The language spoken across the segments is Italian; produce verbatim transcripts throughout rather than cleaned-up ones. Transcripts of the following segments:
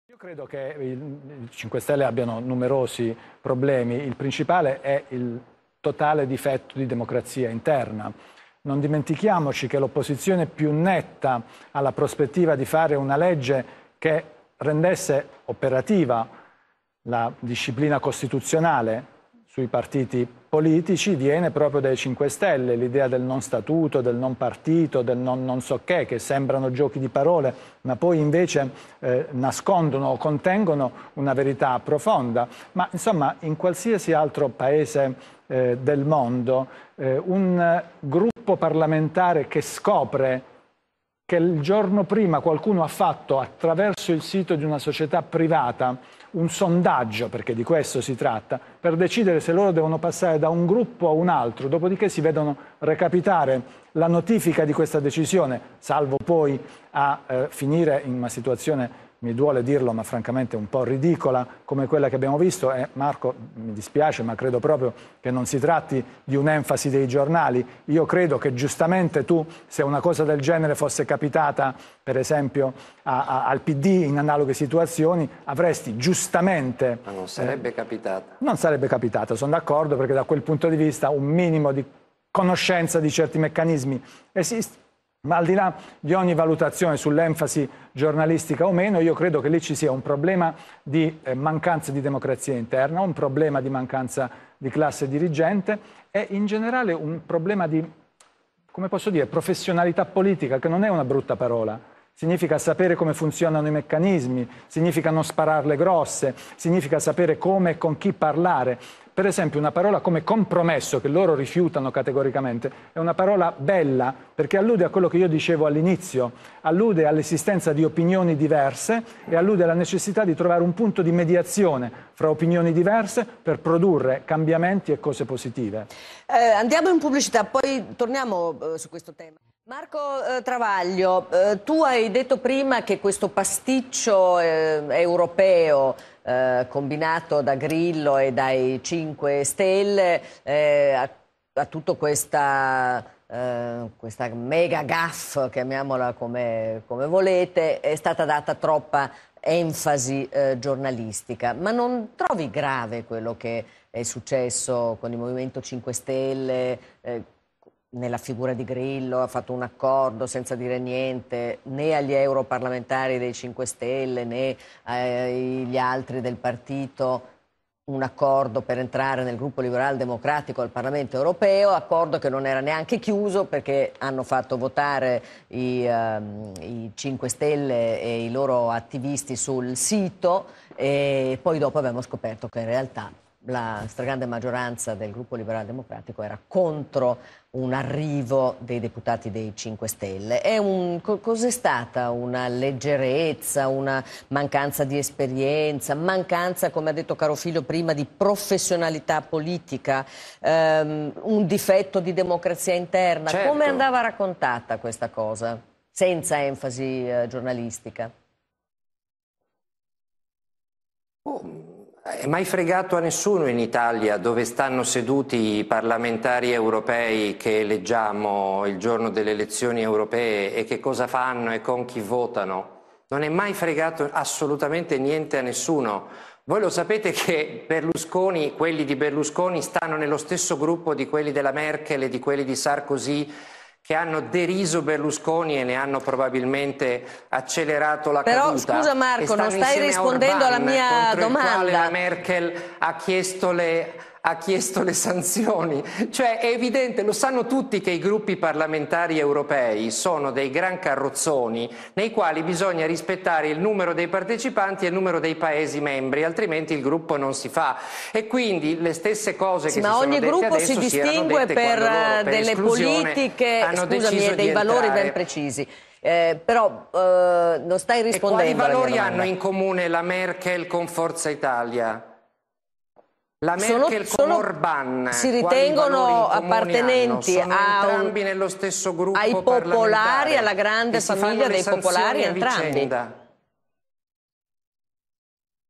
Io credo che i cinque Stelle abbiano numerosi problemi. Il principale è il totale difetto di democrazia interna. Non dimentichiamoci che l'opposizione più netta alla prospettiva di fare una legge che rendesse operativa la disciplina costituzionale sui partiti politici viene proprio dai cinque Stelle, l'idea del non statuto, del non partito, del non, non so che, che sembrano giochi di parole, ma poi invece eh, nascondono o contengono una verità profonda. Ma insomma, in qualsiasi altro paese eh, del mondo, eh, un gruppo parlamentare che scopre che il giorno prima qualcuno ha fatto attraverso il sito di una società privata un sondaggio, perché di questo si tratta, per decidere se loro devono passare da un gruppo a un altro, dopodiché si vedono recapitare la notifica di questa decisione, salvo poi a eh, finire in una situazione, mi duole dirlo, ma francamente un po' ridicola, come quella che abbiamo visto. E Marco, mi dispiace, ma credo proprio che non si tratti di un'enfasi dei giornali. Io credo che giustamente tu, se una cosa del genere fosse capitata, per esempio, a, a, al P D in analoghe situazioni, avresti giustamente... Ma non sarebbe eh, capitata. Non sarebbe capitata, sono d'accordo, perché da quel punto di vista un minimo di conoscenza di certi meccanismi esiste. Ma al di là di ogni valutazione sull'enfasi giornalistica o meno, io credo che lì ci sia un problema di eh, mancanza di democrazia interna, un problema di mancanza di classe dirigente e in generale un problema di, come posso dire, professionalità politica, che non è una brutta parola. Significa sapere come funzionano i meccanismi, significa non spararle grosse, significa sapere come e con chi parlare. Per esempio una parola come compromesso, che loro rifiutano categoricamente, è una parola bella perché allude a quello che io dicevo all'inizio, allude all'esistenza di opinioni diverse e allude alla necessità di trovare un punto di mediazione fra opinioni diverse per produrre cambiamenti e cose positive. Eh, andiamo in pubblicità, poi torniamo eh, su questo tema. Marco eh, Travaglio, eh, tu hai detto prima che questo pasticcio eh, europeo eh, combinato da Grillo e dai cinque Stelle eh, ha, ha tutto questa, eh, questa mega gaffe, chiamiamola come, come volete, è stata data troppa enfasi eh, giornalistica. Ma non trovi grave quello che è successo con il Movimento cinque Stelle? Eh, nella figura di Grillo ha fatto un accordo senza dire niente né agli europarlamentari dei cinque Stelle né agli altri del partito, un accordo per entrare nel gruppo liberal democratico al Parlamento europeo, accordo che non era neanche chiuso perché hanno fatto votare i, um, i cinque Stelle e i loro attivisti sul sito e poi dopo abbiamo scoperto che in realtà la stragrande maggioranza del gruppo liberal democratico era contro un arrivo dei deputati dei cinque Stelle. È un, co- cos'è stata? Una leggerezza, una mancanza di esperienza, mancanza, come ha detto Carofiglio prima, di professionalità politica, ehm, un difetto di democrazia interna? Certo. Come andava raccontata questa cosa, senza enfasi eh, giornalistica? Oh. È mai fregato a nessuno in Italia dove stanno seduti i parlamentari europei che eleggiamo il giorno delle elezioni europee e che cosa fanno e con chi votano? Non è mai fregato assolutamente niente a nessuno. Voi lo sapete che Berlusconi, quelli di Berlusconi, stanno nello stesso gruppo di quelli della Merkel e di quelli di Sarkozy, che hanno deriso Berlusconi e ne hanno probabilmente accelerato la Però, caduta. Però scusa Marco, non stai rispondendo alla mia contro domanda. Il quale la Merkel ha chiesto le... ha chiesto le sanzioni. Cioè è evidente, lo sanno tutti che i gruppi parlamentari europei sono dei gran carrozzoni nei quali bisogna rispettare il numero dei partecipanti e il numero dei paesi membri, altrimenti il gruppo non si fa. E quindi le stesse cose sì, che ma si sono ogni dette gruppo adesso si distingue per, loro, per delle politiche, scusami, e dei valori ben precisi. Eh, però eh, non stai rispondendo. E quali valori alla hanno in comune la Merkel con Forza Italia? La Merkel sono, con Orbán si ritengono appartenenti sono a entrambi un, nello stesso gruppo ai popolari, alla grande famiglia dei popolari entrambi.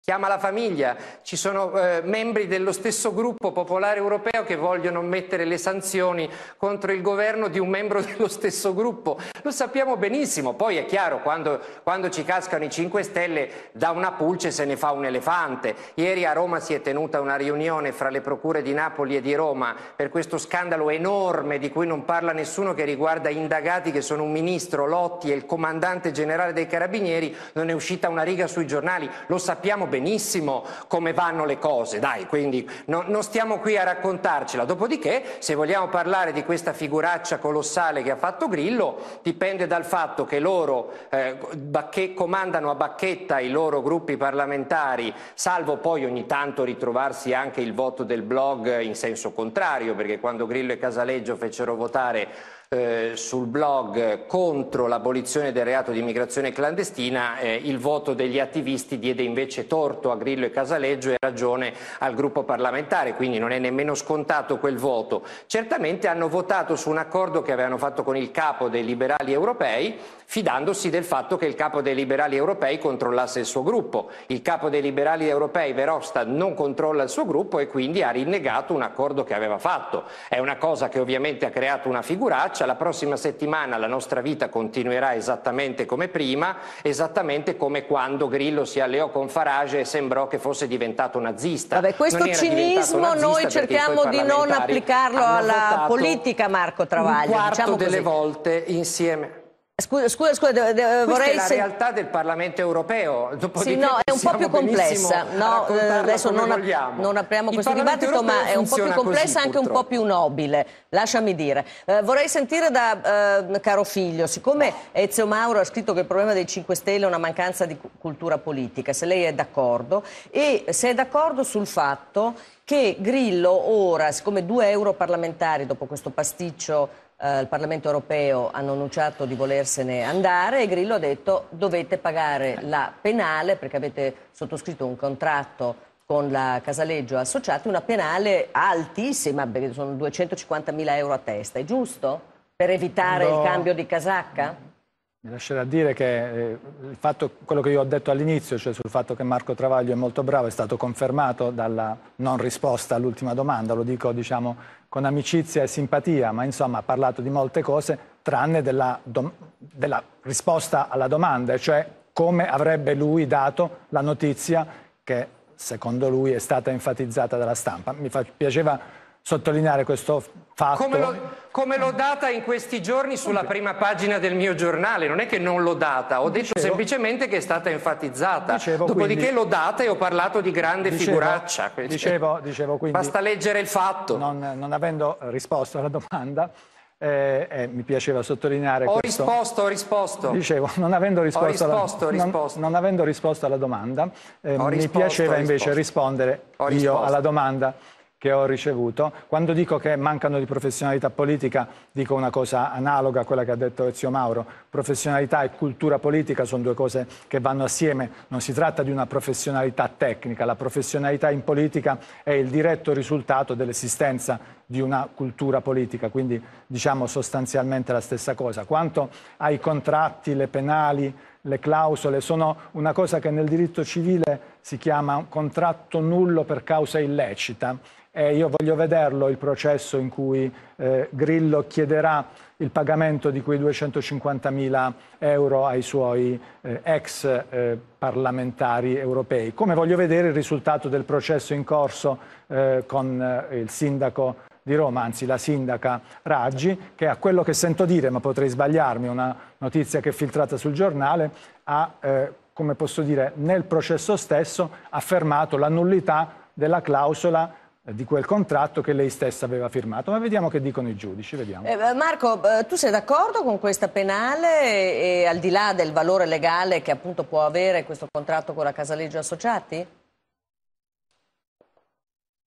Chiama la famiglia, ci sono eh, membri dello stesso gruppo popolare europeo che vogliono mettere le sanzioni contro il governo di un membro dello stesso gruppo. Lo sappiamo benissimo, poi è chiaro, quando, quando ci cascano i cinque Stelle da una pulce se ne fa un elefante. Ieri a Roma si è tenuta una riunione fra le procure di Napoli e di Roma per questo scandalo enorme di cui non parla nessuno, che riguarda indagati che sono un ministro, Lotti, e il comandante generale dei Carabinieri. Non è uscita una riga sui giornali, lo sappiamo benissimo come vanno le cose, dai, quindi no, non stiamo qui a raccontarcela. Dopodiché, se vogliamo parlare di questa figuraccia colossale che ha fatto Grillo, dipende dal fatto che loro eh, che comandano a bacchetta i loro gruppi parlamentari, salvo poi ogni tanto ritrovarsi anche il voto del blog in senso contrario, perché quando Grillo e Casaleggio fecero votare Eh, sul blog contro l'abolizione del reato di immigrazione clandestina, eh, il voto degli attivisti diede invece torto a Grillo e Casaleggio e ragione al gruppo parlamentare, quindi non è nemmeno scontato quel voto. Certamente hanno votato su un accordo che avevano fatto con il capo dei liberali europei, fidandosi del fatto che il capo dei liberali europei controllasse il suo gruppo. Il capo dei liberali europei, Verhofstadt, non controlla il suo gruppo e quindi ha rinnegato un accordo che aveva fatto. È una cosa che ovviamente ha creato una figuraccia. La prossima settimana la nostra vita continuerà esattamente come prima, esattamente come quando Grillo si alleò con Farage e sembrò che fosse diventato nazista. Vabbè, questo cinismo noi cerchiamo di non applicarlo alla politica, Marco Travaglio. Un quarto diciamo delle così. volte insieme. Scusa, scusa, scusa vorrei... Questa è la realtà del Parlamento europeo. Sì, no, è un po' più complessa. No, adesso non, non apriamo questo dibattito, ma è un po' più complessa e anche un po' più nobile, lasciami dire. Eh, vorrei sentire da eh, caro figlio, siccome Ezio Mauro ha scritto che il problema dei cinque Stelle è una mancanza di cultura politica, se lei è d'accordo, e se è d'accordo sul fatto che Grillo ora, siccome due europarlamentari dopo questo pasticcio Uh, il Parlamento europeo hanno annunciato di volersene andare e Grillo ha detto dovete pagare la penale perché avete sottoscritto un contratto con la Casaleggio Associati, una penale altissima perché sono duecentocinquantamila euro a testa, è giusto? Per evitare no. il cambio di casacca? Mi lascerà dire che eh, il fatto, quello che io ho detto all'inizio, cioè sul fatto che Marco Travaglio è molto bravo, è stato confermato dalla non risposta all'ultima domanda, lo dico diciamo con amicizia e simpatia, ma insomma ha parlato di molte cose tranne della, della risposta alla domanda, cioè come avrebbe lui dato la notizia che secondo lui è stata enfatizzata dalla stampa. Mi fa, piaceva sottolineare questo fatto. Come l'ho, come l'ho data in questi giorni sulla prima pagina del mio giornale, non è che non l'ho data, ho detto dicevo, semplicemente che è stata enfatizzata, dicevo, dopodiché quindi, l'ho data e ho parlato di grande dicevo, figuraccia. Dicevo, dicevo quindi, basta leggere il fatto. Non, non avendo risposto alla domanda, eh, eh, mi piaceva sottolineare ho questo. Ho risposto, ho risposto. Dicevo, non avendo risposto, ho risposto, alla, risposto. Non, non avendo risposto alla domanda, eh, mi risposto, piaceva invece rispondere ho io risposto. alla domanda che ho ricevuto. Quando dico che mancano di professionalità politica, dico una cosa analoga a quella che ha detto Ezio Mauro. Professionalità e cultura politica sono due cose che vanno assieme, non si tratta di una professionalità tecnica, la professionalità in politica è il diretto risultato dell'esistenza di una cultura politica, quindi diciamo sostanzialmente la stessa cosa. Quanto ai contratti, le penali, le clausole, sono una cosa che nel diritto civile si chiama un contratto nullo per causa illecita. E io voglio vederlo il processo in cui eh, Grillo chiederà il pagamento di quei duecentocinquantamila euro ai suoi eh, ex eh, parlamentari europei. Come voglio vedere il risultato del processo in corso eh, con eh, il sindaco di Roma, anzi la sindaca Raggi, che a quello che sento dire, ma potrei sbagliarmi, una notizia che è filtrata sul giornale, ha, eh, come posso dire, nel processo stesso affermato la nullità della clausola di quel contratto che lei stessa aveva firmato. Ma vediamo che dicono i giudici, vediamo. Eh, Marco, eh, tu sei d'accordo con questa penale e, e al di là del valore legale che appunto può avere questo contratto con la Casaleggio Associati?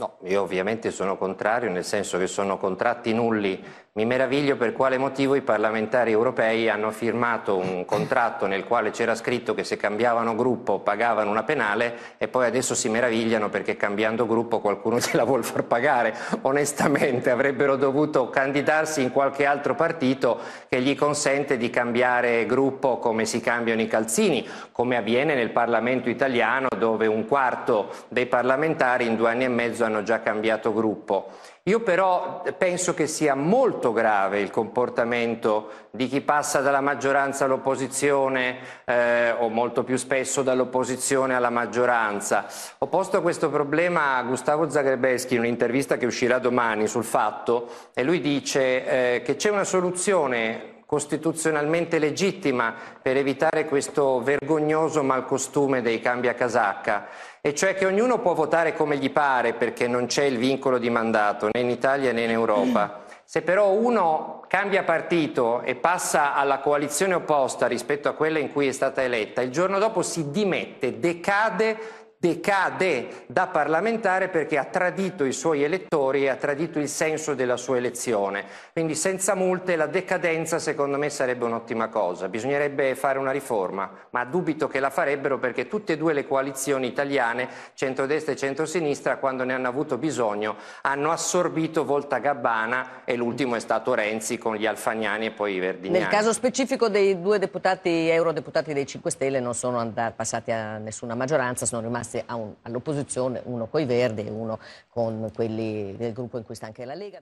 No, io ovviamente sono contrario, nel senso che sono contratti nulli. Mi meraviglio per quale motivo i parlamentari europei hanno firmato un contratto nel quale c'era scritto che se cambiavano gruppo pagavano una penale e poi adesso si meravigliano perché cambiando gruppo qualcuno se la vuol far pagare. Onestamente avrebbero dovuto candidarsi in qualche altro partito che gli consente di cambiare gruppo come si cambiano i calzini, come avviene nel Parlamento italiano dove un quarto dei parlamentari in due anni e mezzo hanno già cambiato gruppo. Io però penso che sia molto grave il comportamento di chi passa dalla maggioranza all'opposizione eh, o molto più spesso dall'opposizione alla maggioranza. Ho posto questo problema a Gustavo Zagrebelsky in un'intervista che uscirà domani sul Fatto e lui dice eh, che c'è una soluzione costituzionalmente legittima per evitare questo vergognoso malcostume dei cambiacasacca, e cioè che ognuno può votare come gli pare perché non c'è il vincolo di mandato né in Italia né in Europa. Se però uno cambia partito e passa alla coalizione opposta rispetto a quella in cui è stata eletta, il giorno dopo si dimette, decade decade da parlamentare perché ha tradito i suoi elettori e ha tradito il senso della sua elezione. Quindi senza multe la decadenza secondo me sarebbe un'ottima cosa. Bisognerebbe fare una riforma, ma dubito che la farebbero perché tutte e due le coalizioni italiane, centrodestra e centrosinistra, quando ne hanno avuto bisogno, hanno assorbito Voltagabbana e l'ultimo è stato Renzi con gli Alfagnani e poi i Verdignani. Nel caso specifico dei due deputati, eurodeputati dei cinque Stelle non sono andati, passati a nessuna maggioranza, sono rimasti all'opposizione, uno coi Verdi e uno con quelli del gruppo in cui sta anche la Lega.